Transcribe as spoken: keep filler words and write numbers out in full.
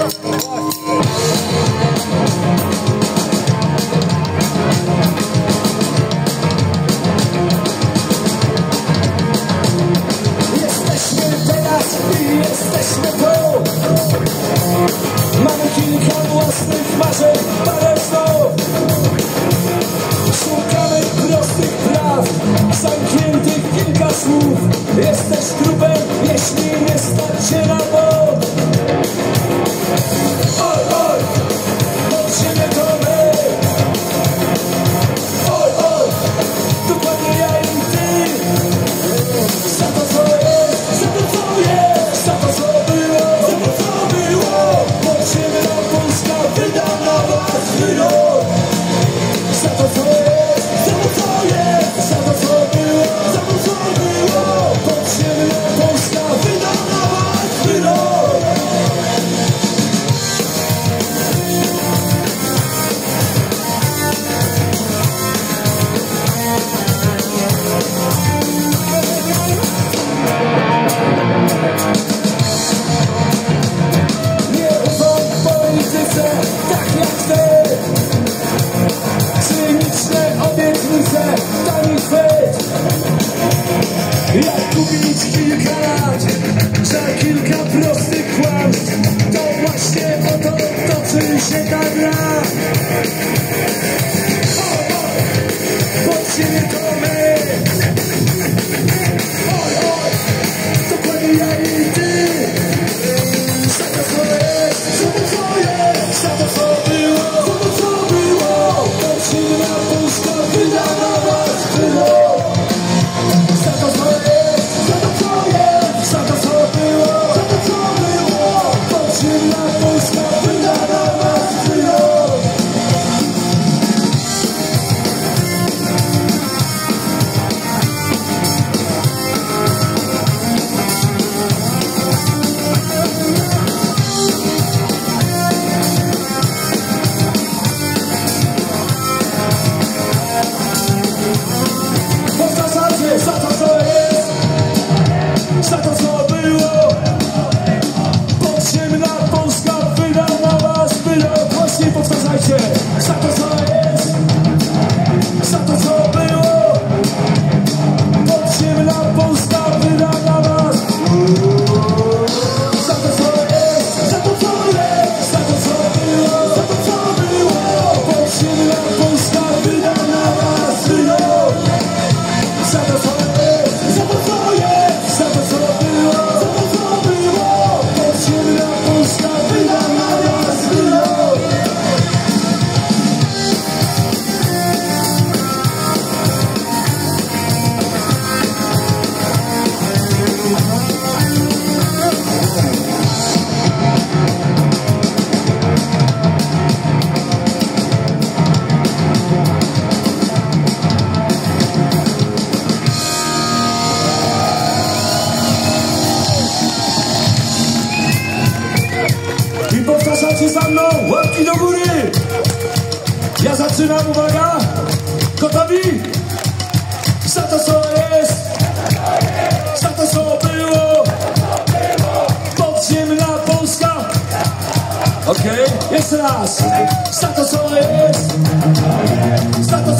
Jesteśmy tu. Mamy kilka własnych marzeń, parę snów. Szukamy prostych praw, zamkniętych kilka słów. Jesteś trupem, jeśli nie stać się na bok. Oj, oj, od siebie to my. Oj, oj, dokładnie ja i ty. Za to co jest, za to co jest, za to co było, za to co było. Podziemna Polska wyda na was wyrok. Za to co jest, za to co jest, za to co było, za to co było. Podziemna Polska wyda na was wyrok. Nie ufam polityce tak jak ty. Cyniczne obietnice, tani chwyt. Jak kupić kilka lat za kilka prostych kłamstw? To właśnie o to toczy się ta gra. Pod siebie to my. Oj, oj, dokładnie ja i ty. Za to co jest, za to co jest, za to co było, za to co było. Podziemna Polska wyda na was wyrok. Za to co jest, za to co jest, za to co było, za to co było. Podziemna Polska wyda na was wyrok. Powtarzajcie, za to co jest, za to co było. Podziemna Polska wyda na was wyrok. Właśnie powtarzajcie, za to co jest, za to co było. Podziemna Polska wyda na was. Za to co jest, za to co jest, za to co było, za to co było. Podziemna Polska wyda na was wyrok. Za to co jest, za to co jest, za to co było, za to co było. Podziemna Polska wyda na was wyrok. I powtarzacie za mną, łapki do góry. Ja zaczynam, uwaga. Gotowi? Za to co jest, za to co było. Podziemna Polska. Okej, okay. Jeszcze raz. Za to co jest, za to